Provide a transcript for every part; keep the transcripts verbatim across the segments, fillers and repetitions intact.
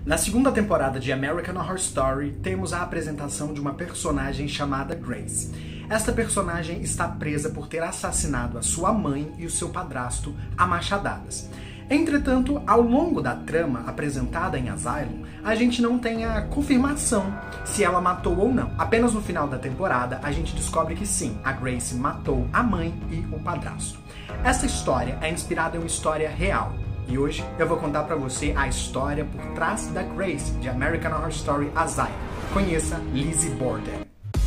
Na segunda temporada de American Horror Story, temos a apresentação de uma personagem chamada Grace. Esta personagem está presa por ter assassinado a sua mãe e o seu padrasto a machadadas. Entretanto, ao longo da trama apresentada em Asylum, a gente não tem a confirmação se ela matou ou não. Apenas no final da temporada, a gente descobre que sim, a Grace matou a mãe e o padrasto. Essa história é inspirada em uma história real. E hoje eu vou contar pra você a história por trás da Grace, de American Horror Story Asylum. Conheça Lizzie Borden.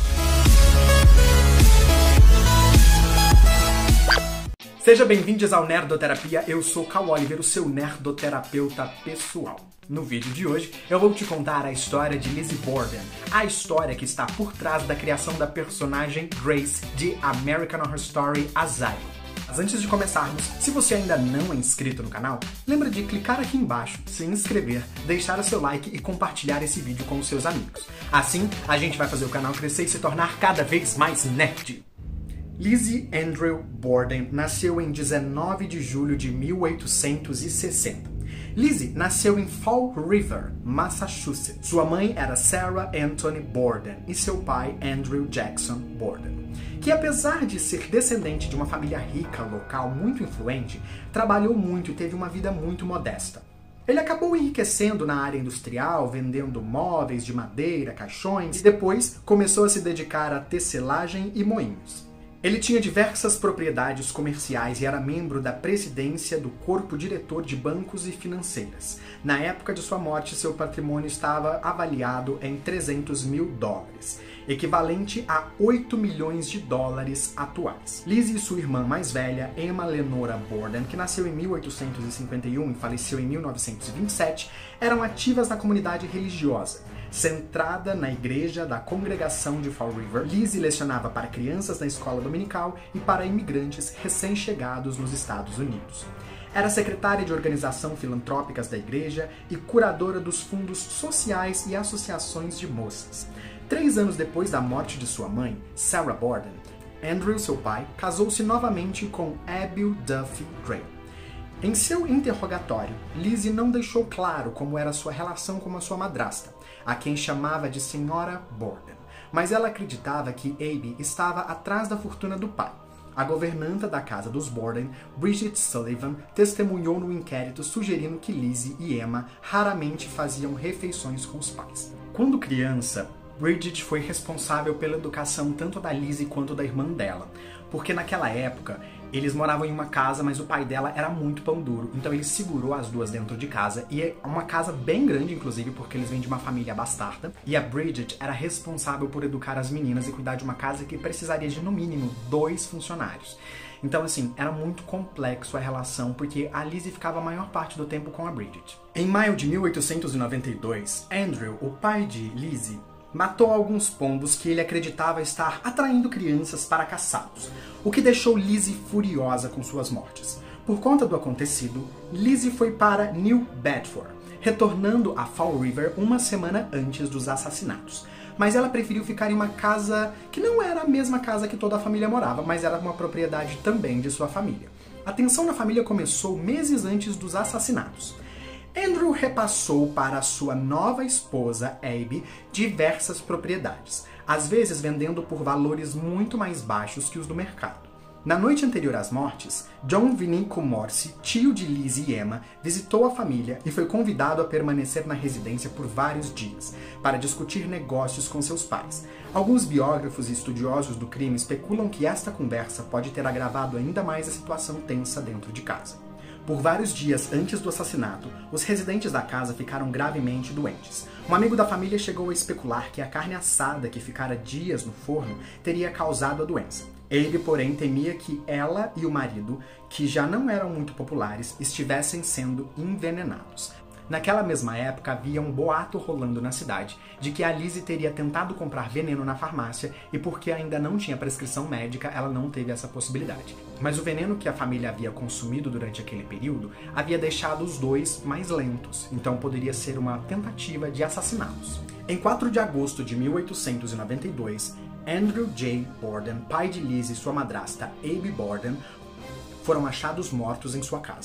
Seja bem-vindos ao Nerdoterapia, eu sou Cal Oliver, o seu nerdoterapeuta pessoal. No vídeo de hoje, eu vou te contar a história de Lizzie Borden, a história que está por trás da criação da personagem Grace de American Horror Story Asylum. Mas antes de começarmos, se você ainda não é inscrito no canal, lembra de clicar aqui embaixo, se inscrever, deixar o seu like e compartilhar esse vídeo com os seus amigos. Assim, a gente vai fazer o canal crescer e se tornar cada vez mais nerd. Lizzie Andrew Borden nasceu em dezenove de julho de mil oitocentos e sessenta. Lizzie nasceu em Fall River, Massachusetts. Sua mãe era Sarah Anthony Borden e seu pai Andrew Jackson Borden, que apesar de ser descendente de uma família rica local muito influente, trabalhou muito e teve uma vida muito modesta. Ele acabou enriquecendo na área industrial, vendendo móveis de madeira, caixões, e depois começou a se dedicar à tecelagem e moinhos. Ele tinha diversas propriedades comerciais e era membro da presidência do corpo diretor de bancos e financeiras. Na época de sua morte, seu patrimônio estava avaliado em trezentos mil dólares, equivalente a oito milhões de dólares atuais. Lizzie e sua irmã mais velha, Emma Lenora Borden, que nasceu em mil oitocentos e cinquenta e um e faleceu em mil novecentos e vinte e sete, eram ativas na comunidade religiosa. Centrada na igreja da congregação de Fall River, Lizzie lecionava para crianças na escola dominical e para imigrantes recém-chegados nos Estados Unidos. Era secretária de organização filantrópicas da igreja e curadora dos fundos sociais e associações de moças. Três anos depois da morte de sua mãe, Sarah Borden, Andrew, seu pai, casou-se novamente com Abiel Duffy Gray. Em seu interrogatório, Lizzie não deixou claro como era sua relação com a sua madrasta, a quem chamava de Senhora Borden, mas ela acreditava que Abby estava atrás da fortuna do pai. A governanta da casa dos Borden, Bridget Sullivan, testemunhou no inquérito sugerindo que Lizzie e Emma raramente faziam refeições com os pais. Quando criança, Bridget foi responsável pela educação tanto da Lizzie quanto da irmã dela, porque naquela época eles moravam em uma casa, mas o pai dela era muito pão duro, então ele segurou as duas dentro de casa, e é uma casa bem grande, inclusive, porque eles vêm de uma família bastarda, e a Bridget era responsável por educar as meninas e cuidar de uma casa que precisaria de, no mínimo, dois funcionários. Então, assim, era muito complexo a relação, porque a Lizzie ficava a maior parte do tempo com a Bridget. Em maio de mil oitocentos e noventa e dois, Andrew, o pai de Lizzie, matou alguns pombos que ele acreditava estar atraindo crianças para caçá-los, o que deixou Lizzie furiosa com suas mortes. Por conta do acontecido, Lizzie foi para New Bedford, retornando a Fall River uma semana antes dos assassinatos. Mas ela preferiu ficar em uma casa que não era a mesma casa que toda a família morava, mas era uma propriedade também de sua família. A tensão na família começou meses antes dos assassinatos. Andrew repassou para sua nova esposa, Abby, diversas propriedades, às vezes vendendo por valores muito mais baixos que os do mercado. Na noite anterior às mortes, John Vinico Morse, tio de Lizzie e Emma, visitou a família e foi convidado a permanecer na residência por vários dias, para discutir negócios com seus pais. Alguns biógrafos e estudiosos do crime especulam que esta conversa pode ter agravado ainda mais a situação tensa dentro de casa. Por vários dias antes do assassinato, os residentes da casa ficaram gravemente doentes. Um amigo da família chegou a especular que a carne assada que ficara dias no forno teria causado a doença. Ele, porém, temia que ela e o marido, que já não eram muito populares, estivessem sendo envenenados. Naquela mesma época, havia um boato rolando na cidade de que a Lizzie teria tentado comprar veneno na farmácia e porque ainda não tinha prescrição médica, ela não teve essa possibilidade. Mas o veneno que a família havia consumido durante aquele período havia deixado os dois mais lentos, então poderia ser uma tentativa de assassiná-los. Em quatro de agosto de mil oitocentos e noventa e dois, Andrew J. Borden, pai de Lizzie e sua madrasta, Abby Borden, foram achados mortos em sua casa.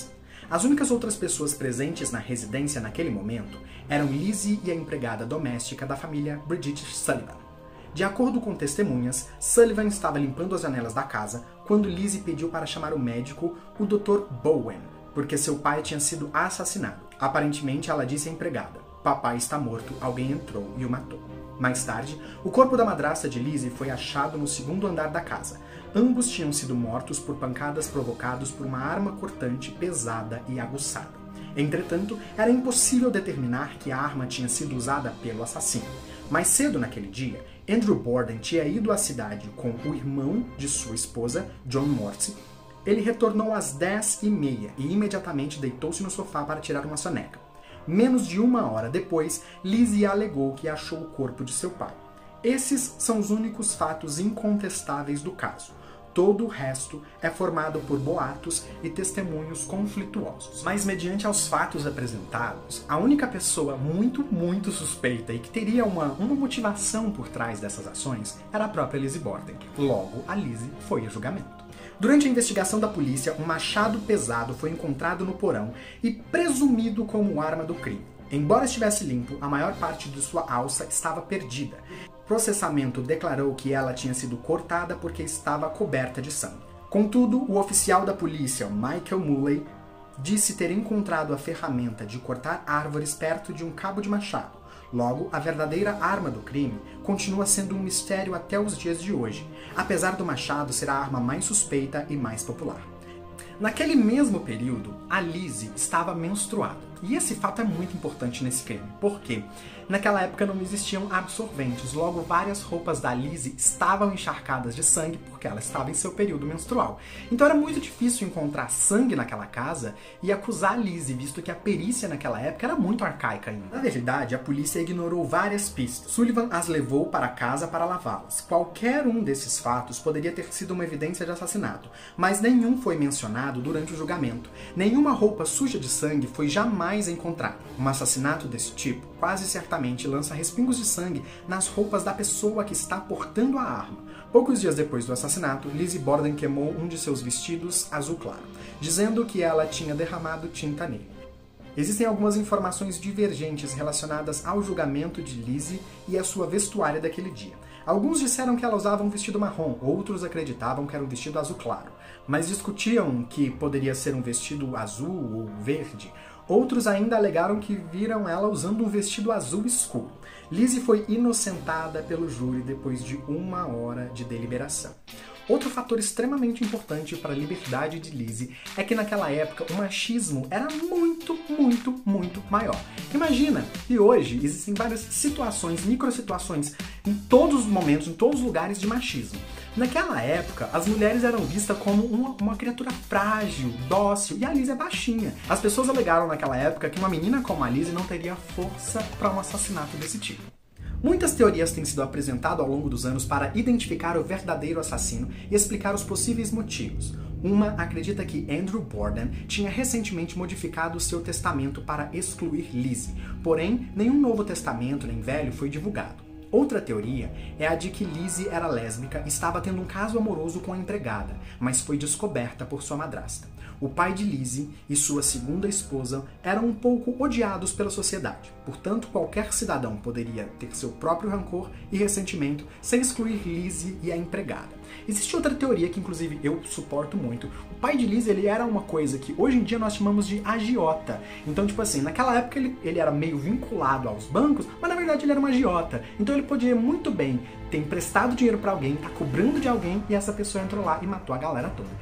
As únicas outras pessoas presentes na residência naquele momento eram Lizzie e a empregada doméstica da família Bridget Sullivan. De acordo com testemunhas, Sullivan estava limpando as janelas da casa quando Lizzie pediu para chamar o médico, o doutor Bowen, porque seu pai tinha sido assassinado. Aparentemente, ela disse à empregada: "Papai está morto, alguém entrou e o matou." Mais tarde, o corpo da madrasta de Lizzie foi achado no segundo andar da casa. Ambos tinham sido mortos por pancadas provocadas por uma arma cortante pesada e aguçada. Entretanto, era impossível determinar que a arma tinha sido usada pelo assassino. Mais cedo naquele dia, Andrew Borden tinha ido à cidade com o irmão de sua esposa, John Morse. Ele retornou às dez e meia e imediatamente deitou-se no sofá para tirar uma soneca. Menos de uma hora depois, Lizzie alegou que achou o corpo de seu pai. Esses são os únicos fatos incontestáveis do caso. Todo o resto é formado por boatos e testemunhos conflituosos. Mas, mediante aos fatos apresentados, a única pessoa muito, muito suspeita e que teria uma, uma motivação por trás dessas ações era a própria Lizzie Borden. Logo, a Lizzie foi a julgamento. Durante a investigação da polícia, um machado pesado foi encontrado no porão e presumido como arma do crime. Embora estivesse limpo, a maior parte de sua alça estava perdida. O processamento declarou que ela tinha sido cortada porque estava coberta de sangue. Contudo, o oficial da polícia, Michael Muley, disse ter encontrado a ferramenta de cortar árvores perto de um cabo de machado. Logo, a verdadeira arma do crime continua sendo um mistério até os dias de hoje, apesar do machado ser a arma mais suspeita e mais popular. Naquele mesmo período, a Lizzie estava menstruada. E esse fato é muito importante nesse crime, porque naquela época não existiam absorventes, logo várias roupas da Lizzie estavam encharcadas de sangue porque ela estava em seu período menstrual. Então era muito difícil encontrar sangue naquela casa e acusar a Lizzie, visto que a perícia naquela época era muito arcaica ainda. Na verdade, a polícia ignorou várias pistas. Sullivan as levou para casa para lavá-las. Qualquer um desses fatos poderia ter sido uma evidência de assassinato, mas nenhum foi mencionado durante o julgamento. Nenhuma roupa suja de sangue foi jamais encontrada. Um assassinato desse tipo quase certamente lança respingos de sangue nas roupas da pessoa que está portando a arma. Poucos dias depois do assassinato, Lizzie Borden queimou um de seus vestidos azul claro, dizendo que ela tinha derramado tinta nele. Existem algumas informações divergentes relacionadas ao julgamento de Lizzie e a sua vestuária daquele dia. Alguns disseram que ela usava um vestido marrom, outros acreditavam que era um vestido azul claro, mas discutiam que poderia ser um vestido azul ou verde. Outros ainda alegaram que viram ela usando um vestido azul escuro. Lizzie foi inocentada pelo júri depois de uma hora de deliberação. Outro fator extremamente importante para a liberdade de Lizzie é que naquela época o machismo era muito, muito, muito maior. Imagina, e hoje existem várias situações, microsituações, em todos os momentos, em todos os lugares de machismo. Naquela época, as mulheres eram vistas como uma, uma criatura frágil, dócil, e a Lizzie é baixinha. As pessoas alegaram naquela época que uma menina como a Lizzie não teria força para um assassinato desse tipo. Muitas teorias têm sido apresentadas ao longo dos anos para identificar o verdadeiro assassino e explicar os possíveis motivos. Uma acredita que Andrew Borden tinha recentemente modificado seu testamento para excluir Lizzie, porém, nenhum novo testamento nem velho foi divulgado. Outra teoria é a de que Lizzie era lésbica e estava tendo um caso amoroso com a empregada, mas foi descoberta por sua madrasta. O pai de Lizzie e sua segunda esposa eram um pouco odiados pela sociedade, portanto qualquer cidadão poderia ter seu próprio rancor e ressentimento sem excluir Lizzie e a empregada. Existe outra teoria que inclusive eu suporto muito. O pai de Lizzie, ele era uma coisa que hoje em dia nós chamamos de agiota. Então, tipo assim, naquela época ele, ele era meio vinculado aos bancos, mas na verdade ele era um agiota. Então ele podia muito bem ter emprestado dinheiro pra alguém, tá cobrando de alguém e essa pessoa entrou lá e matou a galera toda.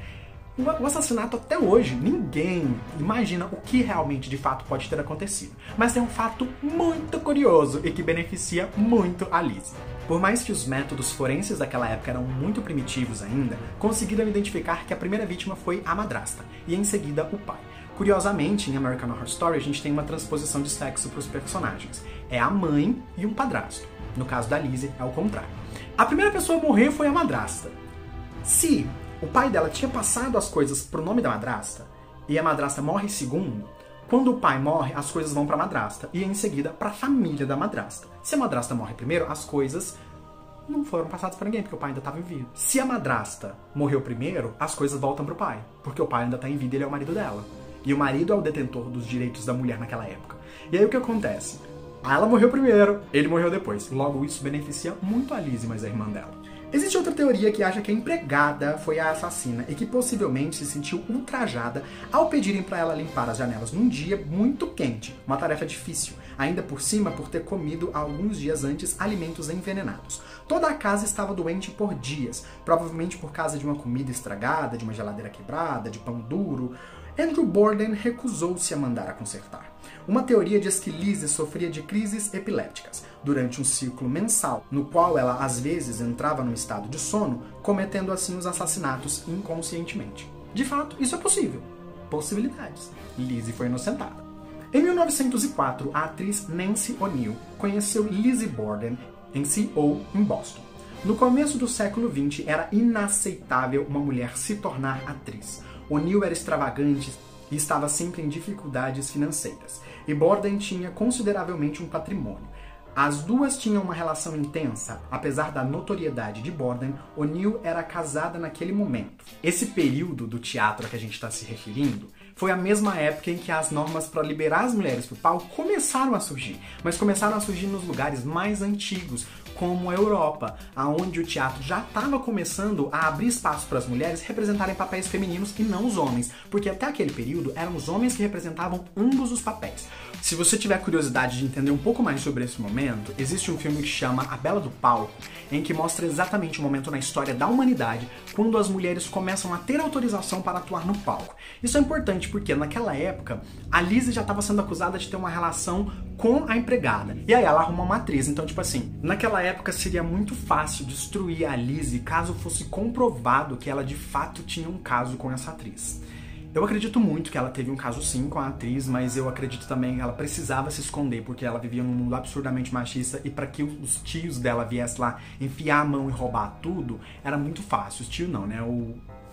O assassinato até hoje, ninguém imagina o que realmente de fato pode ter acontecido. Mas é um fato muito curioso e que beneficia muito a Lizzie. Por mais que os métodos forenses daquela época eram muito primitivos ainda, conseguiram identificar que a primeira vítima foi a madrasta e em seguida o pai. Curiosamente, em American Horror Story a gente tem uma transposição de sexo para os personagens. É a mãe e um padrasto. No caso da Lizzie, é o contrário. A primeira pessoa a morrer foi a madrasta. Se o pai dela tinha passado as coisas pro nome da madrasta, e a madrasta morre segundo, quando o pai morre, as coisas vão pra madrasta, e em seguida pra família da madrasta. Se a madrasta morre primeiro, as coisas não foram passadas pra ninguém, porque o pai ainda estava em vida. Se a madrasta morreu primeiro, as coisas voltam pro pai, porque o pai ainda tá em vida e ele é o marido dela. E o marido é o detentor dos direitos da mulher naquela época. E aí o que acontece? Ela morreu primeiro, ele morreu depois. Logo, isso beneficia muito a Lizzie, mas a irmã dela. Existe outra teoria que acha que a empregada foi a assassina e que possivelmente se sentiu ultrajada ao pedirem para ela limpar as janelas num dia muito quente, uma tarefa difícil, ainda por cima por ter comido alguns dias antes alimentos envenenados. Toda a casa estava doente por dias, provavelmente por causa de uma comida estragada, de uma geladeira quebrada, de pão duro. Andrew Borden recusou-se a mandar a consertar. Uma teoria diz que Lizzie sofria de crises epilépticas durante um ciclo mensal, no qual ela às vezes entrava num estado de sono, cometendo assim os assassinatos inconscientemente. De fato, isso é possível. Possibilidades. Lizzie foi inocentada. Em mil novecentos e quatro, a atriz Nancy O'Neill conheceu Lizzie Borden em C O em Boston. No começo do século vinte, era inaceitável uma mulher se tornar atriz. O'Neill era extravagante e estava sempre em dificuldades financeiras, e Borden tinha consideravelmente um patrimônio. As duas tinham uma relação intensa, apesar da notoriedade de Borden, O'Neill era casada naquele momento. Esse período do teatro a que a gente está se referindo foi a mesma época em que as normas para liberar as mulheres para o palco começaram a surgir, mas começaram a surgir nos lugares mais antigos, como a Europa, onde o teatro já estava começando a abrir espaço para as mulheres representarem papéis femininos e não os homens, porque até aquele período eram os homens que representavam ambos os papéis. Se você tiver curiosidade de entender um pouco mais sobre esse momento, existe um filme que chama A Bela do Palco, em que mostra exatamente o momento na história da humanidade quando as mulheres começam a ter autorização para atuar no palco. Isso é importante porque naquela época a Lizzie já estava sendo acusada de ter uma relação com a empregada. E aí ela arruma uma atriz. Então, tipo assim, naquela época seria muito fácil destruir a Lizzie caso fosse comprovado que ela de fato tinha um caso com essa atriz. Eu acredito muito que ela teve um caso sim com a atriz, mas eu acredito também que ela precisava se esconder porque ela vivia num mundo absurdamente machista e para que os tios dela viessem lá enfiar a mão e roubar tudo, era muito fácil. Os tios não, né? O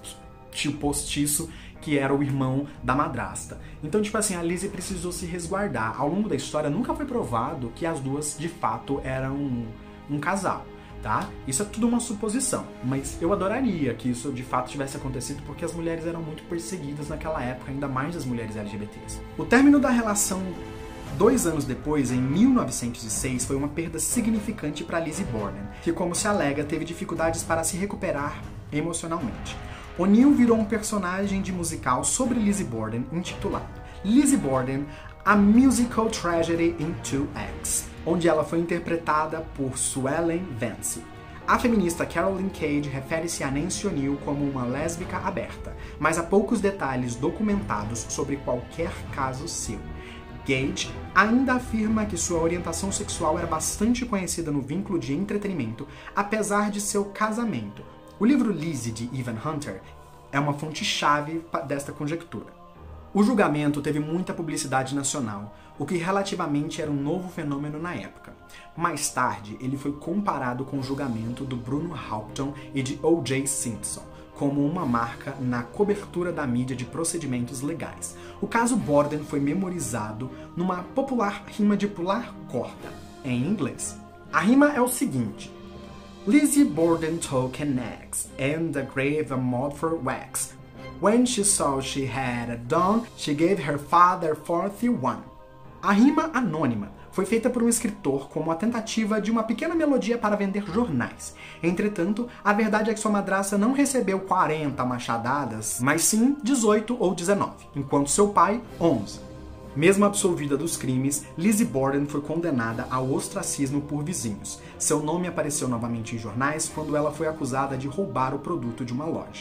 tio postiço, que era o irmão da madrasta. Então, tipo assim, a Lizzie precisou se resguardar. Ao longo da história, nunca foi provado que as duas, de fato, eram um, um casal, tá? Isso é tudo uma suposição, mas eu adoraria que isso, de fato, tivesse acontecido, porque as mulheres eram muito perseguidas naquela época, ainda mais as mulheres L G B Ts. O término da relação dois anos depois, em mil novecentos e seis, foi uma perda significante para Lizzie Borden, que, como se alega, teve dificuldades para se recuperar emocionalmente. O'Neill virou um personagem de musical sobre Lizzie Borden intitulado Lizzie Borden, A Musical Tragedy in Two Acts, onde ela foi interpretada por Sue Ellen Vance. A feminista Carolyn Cage refere-se a Nancy O'Neill como uma lésbica aberta, mas há poucos detalhes documentados sobre qualquer caso seu. Gage ainda afirma que sua orientação sexual era bastante conhecida no vínculo de entretenimento, apesar de seu casamento. O livro Lizzie, de Evan Hunter, é uma fonte-chave desta conjectura. O julgamento teve muita publicidade nacional, o que relativamente era um novo fenômeno na época. Mais tarde, ele foi comparado com o julgamento do Bruno Haupton e de O J Simpson, como uma marca na cobertura da mídia de procedimentos legais. O caso Borden foi memorizado numa popular rima de pular corda, em inglês. A rima é o seguinte: Lizzie Borden took an axe, and the grave a mud for wax. When she saw she had it done, she gave her father forty-one. A rima anônima foi feita por um escritor como a tentativa de uma pequena melodia para vender jornais. Entretanto, a verdade é que sua madrasta não recebeu quarenta machadadas, mas sim dezoito ou dezenove, enquanto seu pai, onze. Mesmo absolvida dos crimes, Lizzie Borden foi condenada ao ostracismo por vizinhos. Seu nome apareceu novamente em jornais quando ela foi acusada de roubar o produto de uma loja.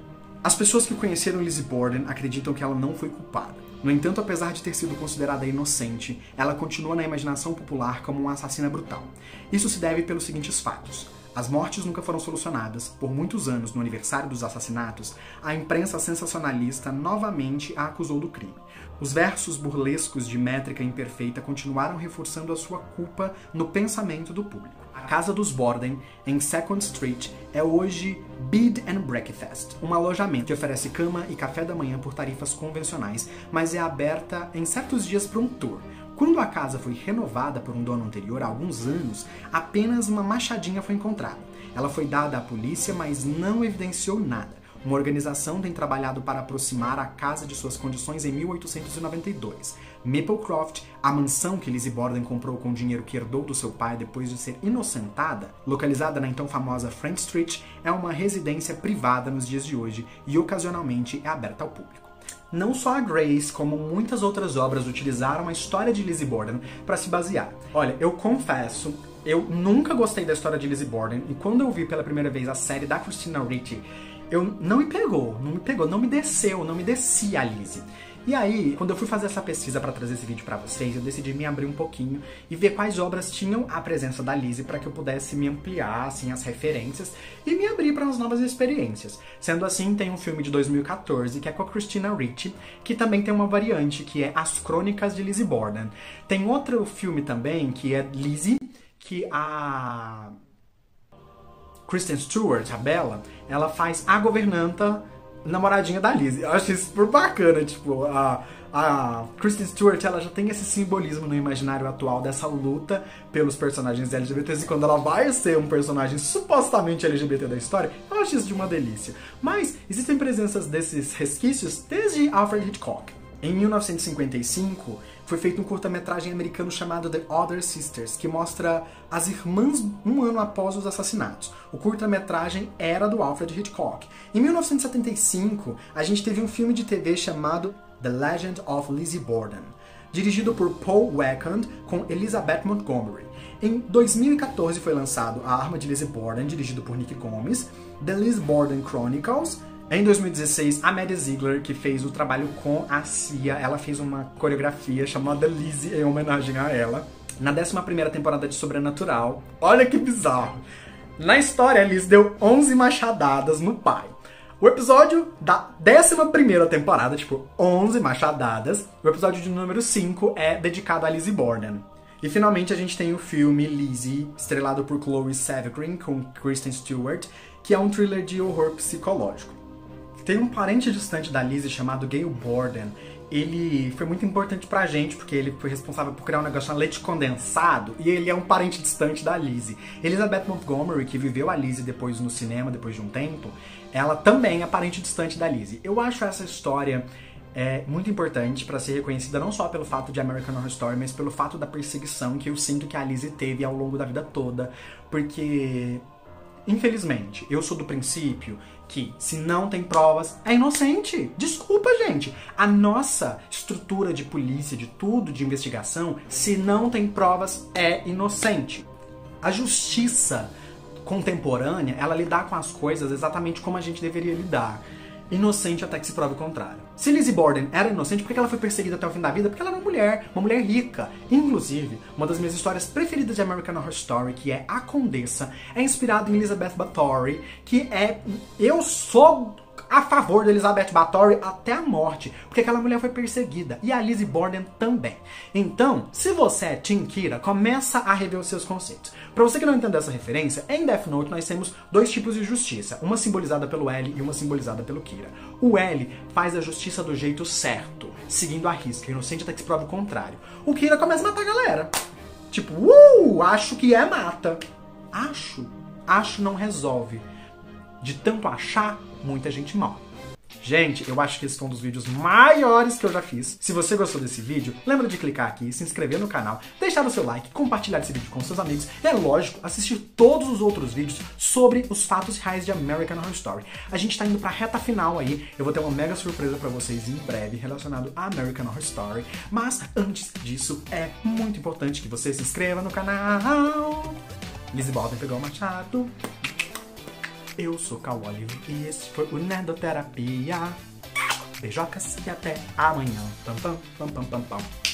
As pessoas que conheceram Lizzie Borden acreditam que ela não foi culpada. No entanto, apesar de ter sido considerada inocente, ela continua na imaginação popular como uma assassina brutal. Isso se deve pelos seguintes fatos. As mortes nunca foram solucionadas. Por muitos anos, no aniversário dos assassinatos, a imprensa sensacionalista novamente a acusou do crime. Os versos burlescos de métrica imperfeita continuaram reforçando a sua culpa no pensamento do público. A casa dos Borden, em Second Street, é hoje Bed and Breakfast, um alojamento que oferece cama e café da manhã por tarifas convencionais, mas é aberta em certos dias para um tour. Quando a casa foi renovada por um dono anterior há alguns anos, apenas uma machadinha foi encontrada. Ela foi dada à polícia, mas não evidenciou nada. uma organização tem trabalhado para aproximar a casa de suas condições em mil oitocentos e noventa e dois. Maplecroft, a mansão que Lizzie Borden comprou com o dinheiro que herdou do seu pai depois de ser inocentada, localizada na então famosa Front Street, é uma residência privada nos dias de hoje e ocasionalmente é aberta ao público. Não só a Grace, como muitas outras obras utilizaram a história de Lizzie Borden para se basear. Olha, eu confesso, eu nunca gostei da história de Lizzie Borden, e quando eu vi pela primeira vez a série da Christina Ricci, eu não me pegou, não me pegou, não me desceu, não me descia a Lizzie. E aí, quando eu fui fazer essa pesquisa para trazer esse vídeo para vocês, eu decidi me abrir um pouquinho e ver quais obras tinham a presença da Lizzie para que eu pudesse me ampliar, assim, as referências e me abrir para as novas experiências. Sendo assim, tem um filme de dois mil e quatorze, que é com a Christina Ricci, que também tem uma variante, que é As Crônicas de Lizzie Borden. Tem outro filme também, que é Lizzie, que a Kristen Stewart, a Bella, ela faz a governanta namoradinha da Lizzie. Eu acho isso super bacana, tipo, a, a Kristen Stewart, ela já tem esse simbolismo no imaginário atual dessa luta pelos personagens L G B Ts, e quando ela vai ser um personagem supostamente L G B T da história, eu acho isso de uma delícia. Mas existem presenças desses resquícios desde Alfred Hitchcock. Em mil novecentos e cinquenta e cinco, foi feito um curta-metragem americano chamado The Other Sisters, que mostra as irmãs um ano após os assassinatos. O curta-metragem era do Alfred Hitchcock. Em mil novecentos e setenta e cinco, a gente teve um filme de T V chamado The Legend of Lizzie Borden, dirigido por Paul Weekand com Elizabeth Montgomery. Em dois mil e quatorze foi lançado A Arma de Lizzie Borden, dirigido por Nick Gomes, The Lizzie Borden Chronicles. Em dois mil e dezesseis, a Maddie Ziegler, que fez o trabalho com a Cia, ela fez uma coreografia chamada Lizzie, em homenagem a ela. Na décima primeira temporada de Sobrenatural, olha que bizarro, na história a Lizzie deu onze machadadas no pai. O episódio da décima primeira temporada, tipo, onze machadadas, o episódio de número cinco é dedicado a Lizzie Borden. E finalmente a gente tem o filme Lizzie, estrelado por Chloe Sevigny com Kristen Stewart, que é um thriller de horror psicológico. Tem um parente distante da Lizzie chamado Gale Borden. Ele foi muito importante pra gente, porque ele foi responsável por criar um negócio chamado leite condensado, e ele é um parente distante da Lizzie. Elizabeth Montgomery, que viveu a Lizzie depois no cinema, depois de um tempo, ela também é parente distante da Lizzie. Eu acho essa história é muito importante para ser reconhecida não só pelo fato de American Horror Story, mas pelo fato da perseguição que eu sinto que a Lizzie teve ao longo da vida toda, porque, infelizmente, eu sou do princípio que se não tem provas, é inocente. Desculpa, gente. A nossa estrutura de polícia, de tudo, de investigação, se não tem provas, é inocente. A justiça contemporânea, ela lidar com as coisas exatamente como a gente deveria lidar. Inocente até que se prove o contrário. Se Lizzie Borden era inocente, por que ela foi perseguida até o fim da vida? Porque ela era uma mulher, uma mulher rica. Inclusive, uma das minhas histórias preferidas de American Horror Story, que é A Condessa, é inspirada em Elizabeth Bathory, que é... Eu sou a favor de Elizabeth Bathory até a morte, porque aquela mulher foi perseguida, e a Lizzie Borden também. Então, se você é Team Kira, começa a rever os seus conceitos. Pra você que não entendeu essa referência, em Death Note nós temos dois tipos de justiça, uma simbolizada pelo L e uma simbolizada pelo Kira. O L faz a justiça do jeito certo, seguindo a risca, inocente até que se prove o contrário. O Kira começa a matar a galera. Tipo, uh, acho que é mata. Acho, acho não resolve. De tanto achar, muita gente morre. Gente, eu acho que esse foi um dos vídeos maiores que eu já fiz. Se você gostou desse vídeo, lembra de clicar aqui, se inscrever no canal, deixar o seu like, compartilhar esse vídeo com seus amigos e, é lógico, assistir todos os outros vídeos sobre os fatos reais de American Horror Story. A gente tá indo pra reta final aí, eu vou ter uma mega surpresa pra vocês em breve relacionado a American Horror Story, mas antes disso, é muito importante que você se inscreva no canal. Lizzie Borden pegou o machado. Eu sou Cal Oliver e esse foi o Nerdoterapia. Beijocas e até amanhã. Pam, pam, pam, pam, pam, pam.